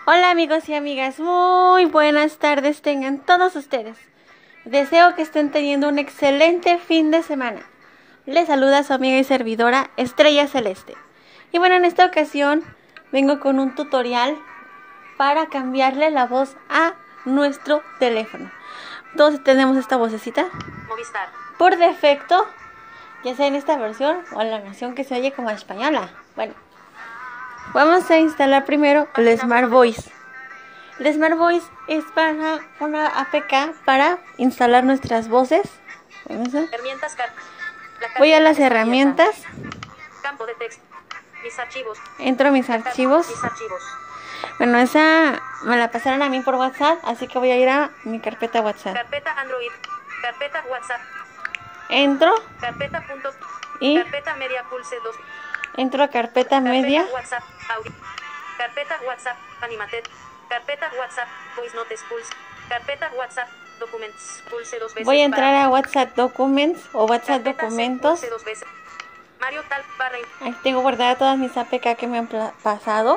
Hola amigos y amigas, muy buenas tardes tengan todos ustedes. Deseo que estén teniendo un excelente fin de semana. Les saluda su amiga y servidora Estrella Celeste. Y bueno, en esta ocasión vengo con un tutorial para cambiarle la voz a nuestro teléfono. Todos tenemos esta vocecita. Movistar. Por defecto, ya sea en esta versión o en la versión que se oye como española. Bueno, vamos a instalar primero el Smart Voice. El Smart Voice es para una APK para instalar nuestras voces. Herramientas. Voy a las herramientas. Campo de texto. Mis archivos. Entro a mis archivos. Mis archivos. Bueno, esa me la pasaron a mí por WhatsApp, así que voy a ir a mi carpeta WhatsApp. Carpeta Android. Carpeta WhatsApp. Entro Carpeta punto. y Carpeta media pulse 2. entro a carpeta media. WhatsApp. Audio. Carpeta WhatsApp. Animated. Carpeta WhatsApp. Voice notes pulse. Carpeta WhatsApp. Documents. Pulse 2 veces. Voy a entrar a WhatsApp Documents o WhatsApp Carpeta Documentos. pulse 2 veces. Mario Tal barra. Aquí tengo guardadas todas mis APK que me han pasado.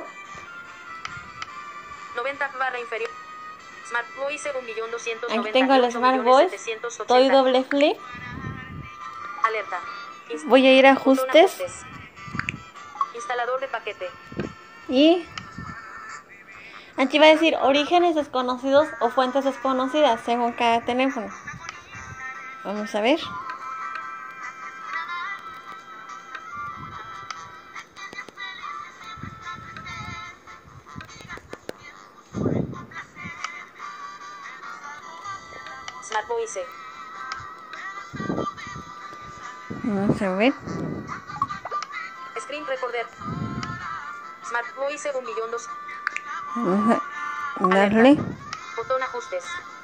90 barra inferior. Smart Voice 1.298.780. Aquí tengo el Smart Voice. Doy doble clic. Alerta. Voy a ir a ajustes. Instalador de paquete. Y aquí va a decir orígenes desconocidos o fuentes desconocidas según cada teléfono. Vamos a ver. Smart Voice. Vamos a ver. Screen Recorder. Smart Voice 1.200.000. Vamos a darle. Botón ajustes.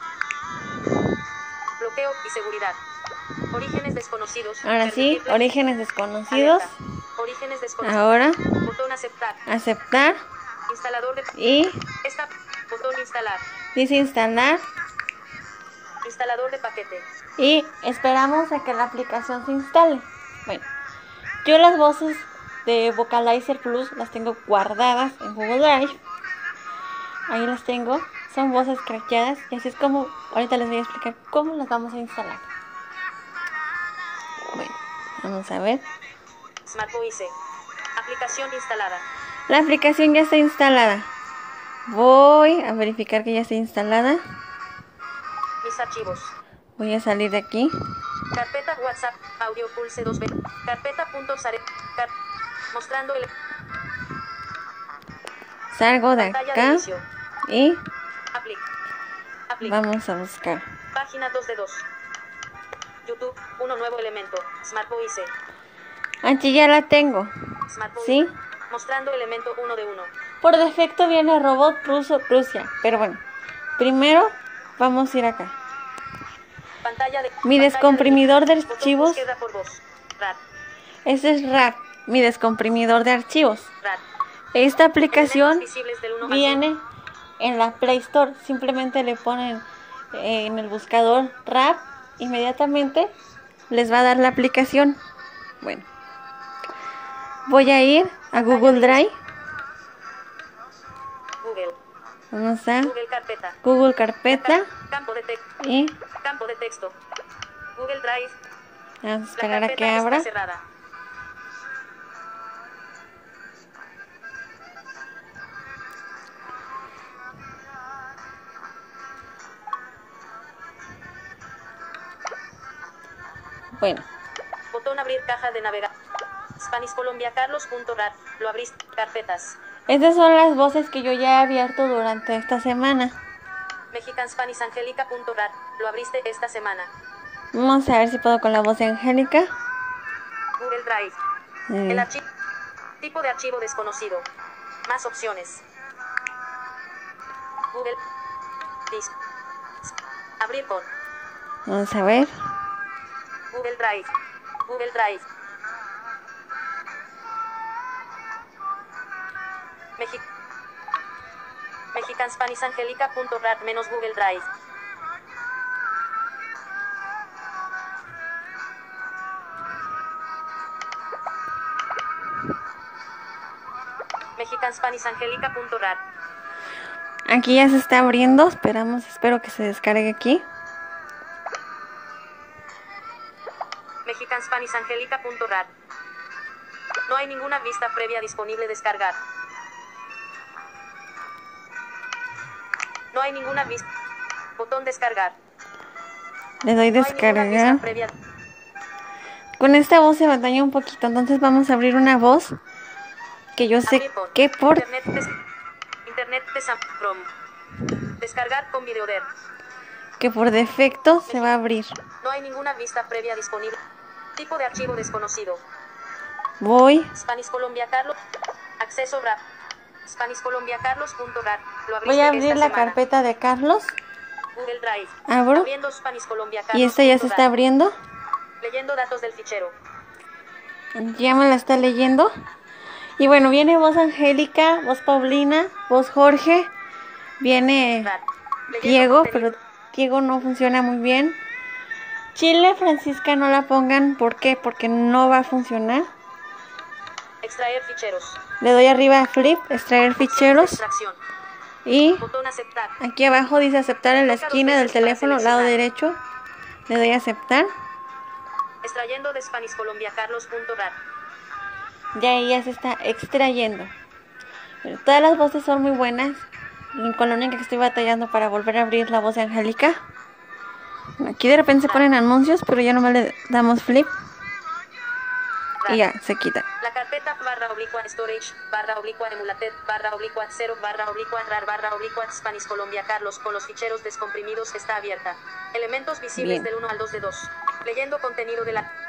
Bloqueo y seguridad. Orígenes desconocidos. Ahora sí, orígenes desconocidos. Alerta. Orígenes desconocidos. Ahora Botón aceptar. aceptar Instalador de. y Esta. Botón instalar. dice instalar Instalador de paquete. y esperamos a que la aplicación se instale. Bueno, yo las voces de Vocalizer Plus las tengo guardadas en Google Drive. Ahí las tengo. Son voces craqueadas y así es como ahorita les voy a explicar cómo las vamos a instalar. Bueno, vamos a ver. Smart Voice. Aplicación instalada. La aplicación ya está instalada. Voy a verificar que ya está instalada. Mis archivos. Voy a salir de aquí. Carpeta WhatsApp. Audio pulse 2 veces. Carpeta punto sare. Mostrando el. Salgo de Pantalla de acá inicio. y Applic. vamos a buscar. Página 2 de 2. YouTube. Uno nuevo elemento. Smart Voice. Aquí ya la tengo. Smart Voice. ¿Sí? Mostrando elemento 1 de 1. Por defecto viene robot Rusia. Pero bueno, primero vamos a ir acá. Pantalla de. Mi pantalla descomprimidor de botón archivos. búsqueda por voz. RAT. Este es RAR, mi descomprimidor de archivos. RAT. Esta aplicación Elementos visibles del 1 al viene en la Play Store. Simplemente le ponen en el buscador RAR. Inmediatamente les va a dar la aplicación. Bueno, voy a ir a Google Drive. Google. Vamos a Google Carpeta. Google Carpeta Campo de texto. y Campo de texto. Google Drive. vamos a La esperar a carpeta que abra. está cerrada. Bueno, Botón abrir caja de navegación. Spanish Colombia Carlos.rat. Lo abriste. Carpetas. estas son las voces que yo ya he abierto durante esta semana. Mexican Spanish Angélica.rat. Lo abriste esta semana. Vamos a ver si puedo con la voz de Angélica. Google Drive. El archivo. Tipo de archivo desconocido. Más opciones. Google. Disc. Abrir con. Vamos a ver. Google Drive. Google Drive. Mexican Spanish Angélica.rat menos Google Drive. Mexican Spanish Angélica.rat. Aquí ya se está abriendo. Espero que se descargue aquí. mexicanspanisangelica.rat. No hay ninguna vista previa disponible. Descargar. No hay ninguna vista. Botón descargar. Le doy No hay ninguna vista descargar. previa. Con esta voz se batalla un poquito, entonces vamos a abrir una voz que yo sé Abrir con que por Internet de Chrome. Descargar con Videoder. defecto se va a abrir. No hay ninguna vista previa disponible. Tipo de archivo desconocido. Voy, Spanish Colombia Carlos. Acceso RAP. Spanish Colombia Carlos.rat. Lo abriste voy a abrir esta la semana. carpeta de Carlos. Google Drive. Abro Abriendo Spanish Colombia Carlos. y esta ya se está abriendo. Leyendo datos del fichero. Ya me la está leyendo. Y bueno, viene voz Angélica, voz Paulina, voz Jorge. Viene RAT. Leyendo Diego, contenido. pero Diego no funciona muy bien. Chile, Francisca, no la pongan. ¿Por qué? Porque no va a funcionar. Extraer ficheros. Le doy arriba a Flip, extraer ficheros. Extracción. Y Botón aceptar. aquí abajo dice aceptar en la esquina del teléfono, lado derecho. Le doy a aceptar. Extrayendo de Spanish Colombia Carlos.rat. Ya ahí ya se está extrayendo. Pero todas las voces son muy buenas. Y con la única que estoy batallando para volver a abrir la voz de Angélica. Aquí de repente se ponen anuncios, pero ya nomás le damos flip. Y ya, se quita. La carpeta /storage /emulated /0 /rar Spanish Colombia Carlos con los ficheros descomprimidos está abierta. Elementos visibles Bien. del 1 al 2 de 2. Leyendo contenido de la.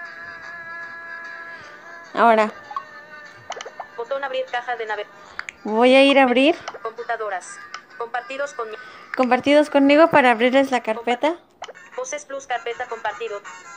Ahora, Botón abrir caja de navegación. voy a ir a abrir Computadoras. Compartidos con. compartidos conmigo para abrirles la carpeta. Voces Plus carpeta compartido.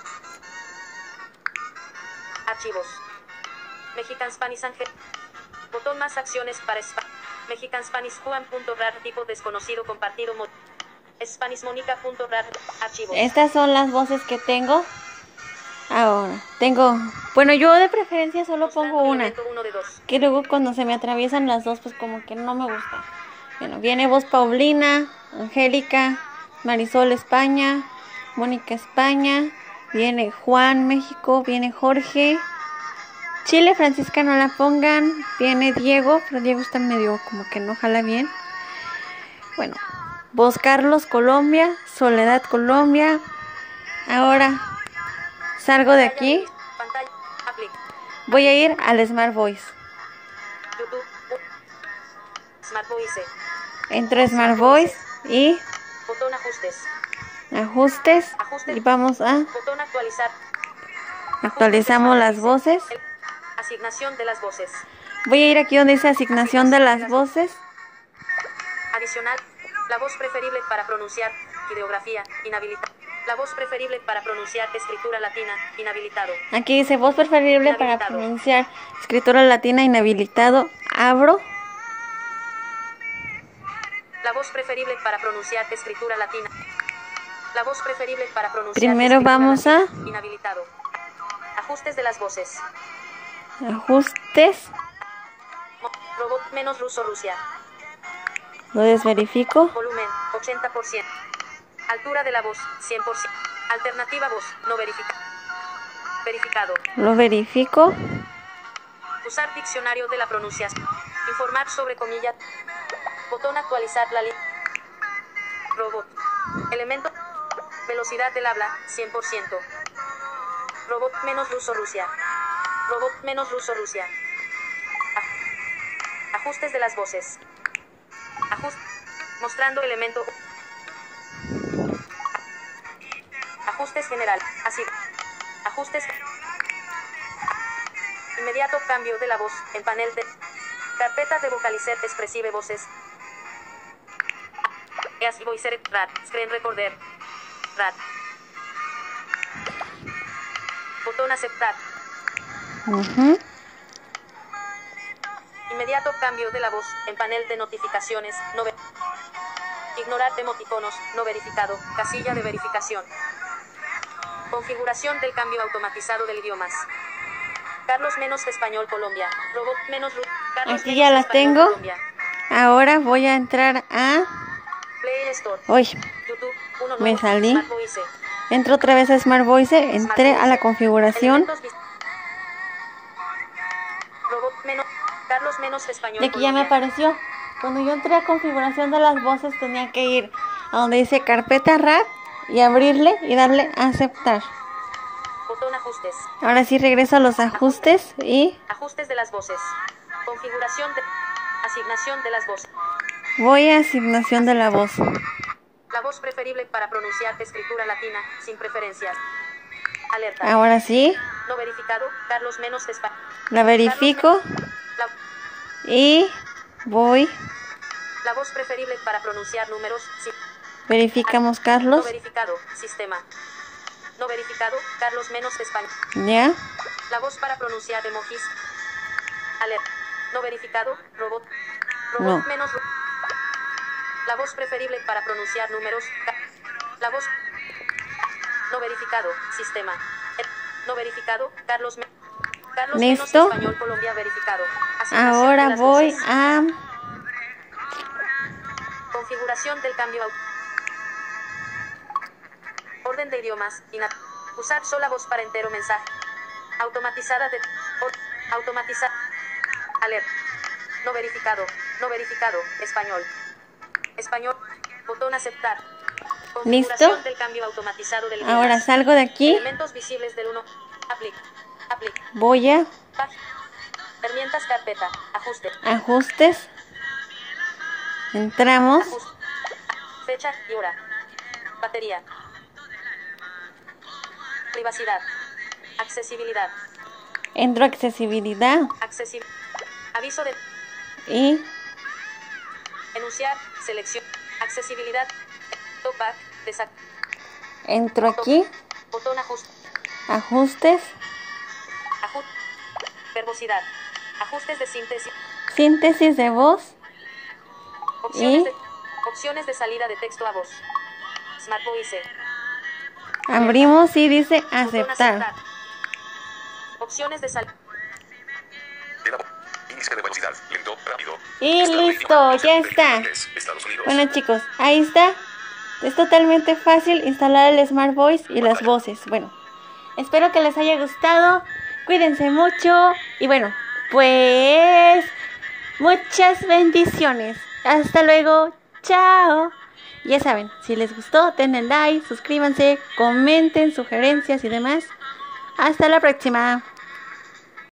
Archivos. Mexican Spanish Angel. Botón más acciones para Mexican Spanish Juan.rar tipo desconocido compartido. Spanish Monica.rar. Archivos. Estas son las voces que tengo. Ahora, bueno, yo de preferencia solo pongo una. Elemento 1 de 2. Que luego cuando se me atraviesan las dos, pues como que no me gusta. Bueno, viene voz Paulina, Angélica, Marisol España, Mónica España, viene Juan México, viene Jorge, Chile, Francisca no la pongan, viene Diego, pero Diego está medio como que no jala bien. Bueno, voz Carlos Colombia, Soledad Colombia. Ahora salgo de aquí, Pantalla. Apli. voy a ir al Smart Voice. YouTube. Smart Voice. Entro a Smart Voice y Botón ajustes. ajustes y vamos a Botón actualizar. actualizamos las voces. Asignación de las voces. Voy a ir aquí donde dice asignación de las voces. Adicional. La voz preferible para pronunciar. Ideografía. Inhabilitado. La voz preferible para pronunciar escritura latina. Inhabilitado. Aquí dice voz preferible para pronunciar escritura latina inhabilitado. Abro. La voz preferible para pronunciar escritura latina. La voz preferible para pronunciar Primero escritura vamos latina. a Inhabilitado. Ajustes de las voces. ajustes. Robot menos ruso Rusia. Lo desverifico. Volumen 80%. Altura de la voz 100%. Alternativa voz no verificado. Lo verifico. Usar diccionario de la pronunciación. Informar sobre comillas. Botón actualizar la lista. Robot. Elemento. Velocidad del habla 100%. Robot menos ruso Rusia. Robot menos ruso Rusia. Ajustes de las voces. Mostrando elemento. Ajustes general. Así. Ajustes. Inmediato cambio de la voz. En panel de. Carpeta de vocalizer expresive voces. Eas voicer rat. Screen recorder. Rat. Botón aceptar. Inmediato cambio de la voz. En panel de notificaciones. Ignorar emoticonos. No verificado. Casilla de verificación. Configuración del cambio automatizado del idiomas. Carlos menos español Colombia. Robot menos Carlos Aquí menos ya la español, tengo. Colombia. Ahora voy a entrar a... Play Store. Uy, YouTube. Uno me nuevo. salí. Smart Voice. Entro otra vez a Smart Voice. Entré a la configuración. Elementos Robot menos. Carlos menos español. Y aquí ya me Colombia. apareció. Cuando yo entré a configuración de las voces tenía que ir a donde dice carpeta RAD y abrirle y darle a aceptar. Botón ajustes. Ahora sí regreso a los ajustes y Ajustes de las voces. Configuración de. Asignación de las voces. voy a asignación de la voz. La voz preferible para pronunciar escritura latina, sin preferencias. Alerta. Ahora sí, No verificado. Carlos menos español. la verifico La, y voy. la voz preferible para pronunciar números, sin. Verificamos No Carlos. verificado. Sistema. No verificado. Carlos menos español. Ya. La voz para pronunciar emojis. Alerta. No verificado. Robot. Robot No. menos. La voz preferible para pronunciar números. La voz. No verificado. Sistema. No verificado. Carlos. Carlos menos Listo. español Colombia verificado. Asignación Ahora de las voy voces. a... Configuración del cambio. Orden de idiomas. Usar sola voz para entero mensaje. Automatizada de. Automatizar. Alerta. No verificado. No verificado. Español. Español. Botón aceptar. Configuración ¿Listo? del cambio automatizado del idioma. Ahora salgo de aquí. Elementos visibles del 1. Aplica. Aplica. Voy a Herramientas carpeta. Ajuste. ajustes. Entramos. Ajuste. Fecha y hora. Batería. Privacidad. Accesibilidad. Entro a accesibilidad Accesibilidad. Aviso de. y Enunciar. Selección. Accesibilidad. Talkback. entro aquí. Botón ajuste. Ajustes. Ajuste. Verbosidad. Ajustes de síntesis. Síntesis de voz. Opciones ¿Y? de. Opciones de salida de texto a voz. Smart Voice. Abrimos y dice Botón aceptar. Opciones de salida. Índice de velocidad, lento, rápido. Y Estado de listo, idioma, ya está. Estados Unidos. Bueno chicos, ahí está. Es totalmente fácil instalar el Smart Voice y las voces. Bueno, espero que les haya gustado. Cuídense mucho. Y bueno, pues muchas bendiciones. Hasta luego. Chao. Ya saben, si les gustó, denle like, suscríbanse, comenten sugerencias y demás. Hasta la próxima.